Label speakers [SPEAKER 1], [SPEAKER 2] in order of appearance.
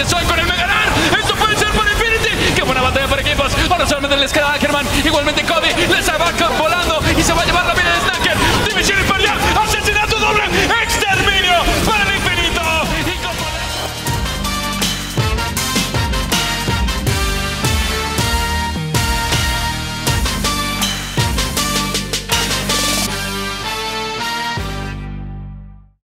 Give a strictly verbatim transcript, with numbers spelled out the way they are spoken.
[SPEAKER 1] que soy con el Megaran. Esto puede ser para Infinity. Qué buena batalla para equipos. Ahora solamente les queda Ackerman. Igualmente Cody les va volando y se va a llevar la